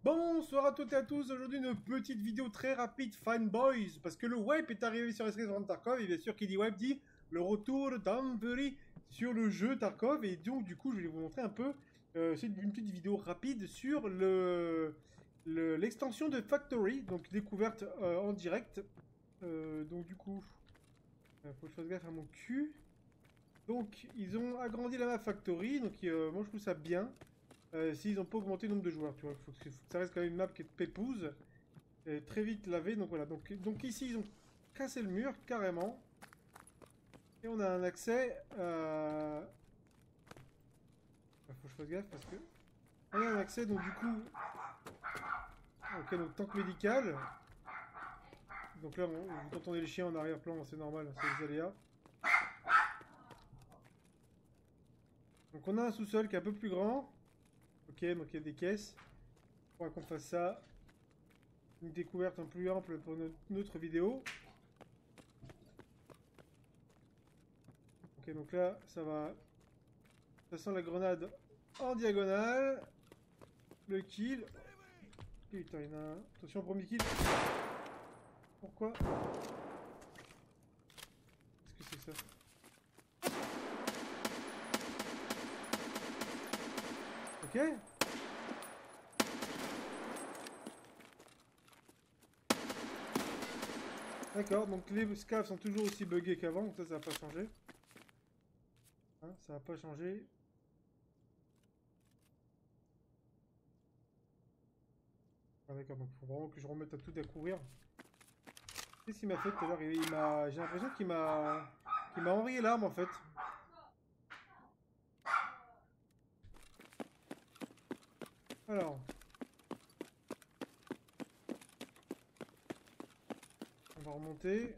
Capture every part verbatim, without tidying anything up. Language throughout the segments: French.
Bonsoir à toutes et à tous, aujourd'hui une petite vidéo très rapide Fanboys, parce que le wipe est arrivé sur S K S Tarkov, et bien sûr qui dit wipe dit le retour d'Anvery sur le jeu Tarkov, et donc du coup je vais vous montrer un peu, euh, c'est une petite vidéo rapide sur le l'extension de Factory, donc découverte euh, en direct, euh, donc du coup, euh, faut que je fasse gaffe à mon cul, donc ils ont agrandi la map Factory, donc euh, moi je trouve ça bien. Euh, S'ils n'ont pas augmenté le nombre de joueurs, tu vois, il faut, que faut que ça reste quand même une map qui est pépouse, et très vite lavée, donc voilà. Donc, donc ici, ils ont cassé le mur, carrément. Et on a un accès à... Il faut que je fasse gaffe, parce que... On a un accès, donc du coup... Ok, donc tank médical. Donc là, bon, vous entendez les chiens en arrière-plan, c'est normal, c'est les aléas. Donc on a un sous-sol qui est un peu plus grand. Ok, donc il y a des caisses. Il faudra qu'on fasse ça. Une découverte un peu plus ample pour notre, notre vidéo. Ok, donc là, ça va. Ça sent la grenade en diagonale. Le kill. Putain, il y en a un. Attention, premier kill. Pourquoi? Qu'est-ce que c'est que ça? Ok. D'accord, donc les scavs sont toujours aussi buggés qu'avant, donc ça, ça va pas changer. Hein, ça va pas changer. Ah d'accord, donc il faut vraiment que je remette à tout découvrir. Qu'est-ce qu'il m'a fait tout à l'heure? il, il m'a... J'ai l'impression qu'il m'a... qu'il m'a envoyé l'arme en fait. Alors. On va remonter.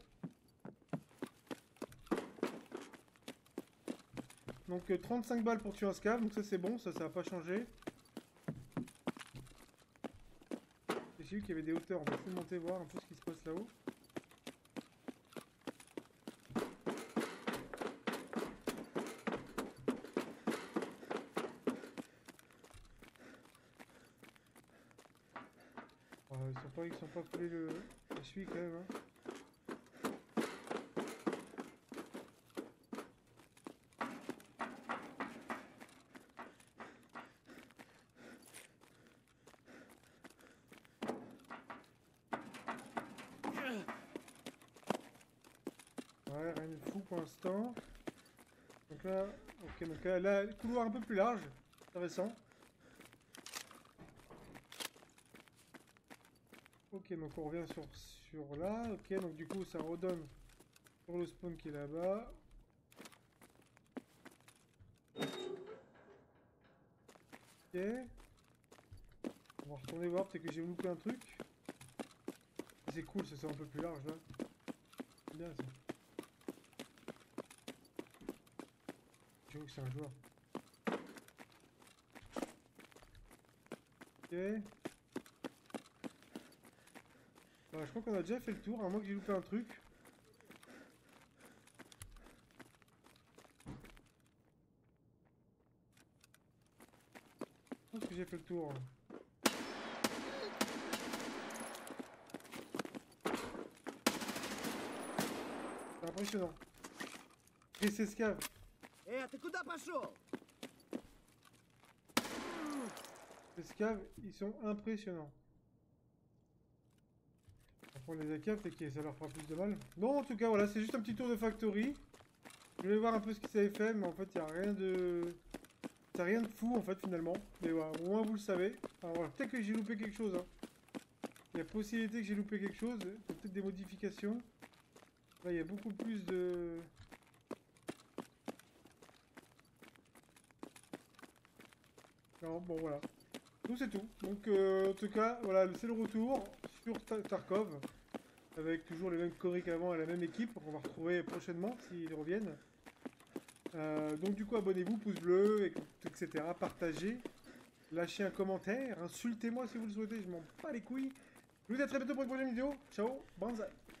Donc euh, trente-cinq balles pour tuer un scav, donc ça c'est bon, ça ça va pas changer. J'ai vu qu'il y avait des hauteurs, on va essayer de monter voir un peu ce qui se passe là-haut. Euh, ils sont pas, ils sont pas collés le, le suie quand même. Hein. Ouais, rien de fou pour l'instant. Donc là, ok, donc là, là, le couloir un peu plus large, intéressant. Ok, donc on revient sur, sur là, ok, donc du coup ça redonne sur le spawn qui est là-bas. Ok. On va retourner voir, peut-être que j'ai loupé un truc. C'est cool, ça c'est un peu plus large là. C'est bien ça. J'avoue que c'est un joueur. Ok. Bah, je crois qu'on a déjà fait le tour, à moins que j'ai loupé un truc. Je pense que j'ai fait le tour. C'est impressionnant. Et c'est escave. Эй, а ты куда пошел? Les scaves, ils sont impressionnants. On va prendre les A K, peut-être que ça leur fera plus de mal. Bon, en tout cas, voilà, c'est juste un petit tour de factory. Je voulais voir un peu ce qu'ils avaient fait, mais en fait, il n'y a rien de... Il n'y a rien de fou, en fait, finalement. Mais voilà, au moins, vous le savez. Alors voilà, peut-être que j'ai loupé quelque chose. Hein. Il y a possibilité que j'ai loupé quelque chose. Peut-être des modifications. Là, il y a beaucoup plus de... Non, bon, voilà. Donc c'est tout. Donc euh, en tout cas, voilà, c'est le retour sur Tarkov. Avec toujours les mêmes choris qu'avant et la même équipe. On va retrouver prochainement s'ils reviennent. Euh, donc du coup, abonnez-vous, pouce bleu, et cetera. Partagez. Lâchez un commentaire. Insultez-moi si vous le souhaitez. Je m'en bats les couilles. Je vous dis à très bientôt pour une prochaine vidéo. Ciao, banzai.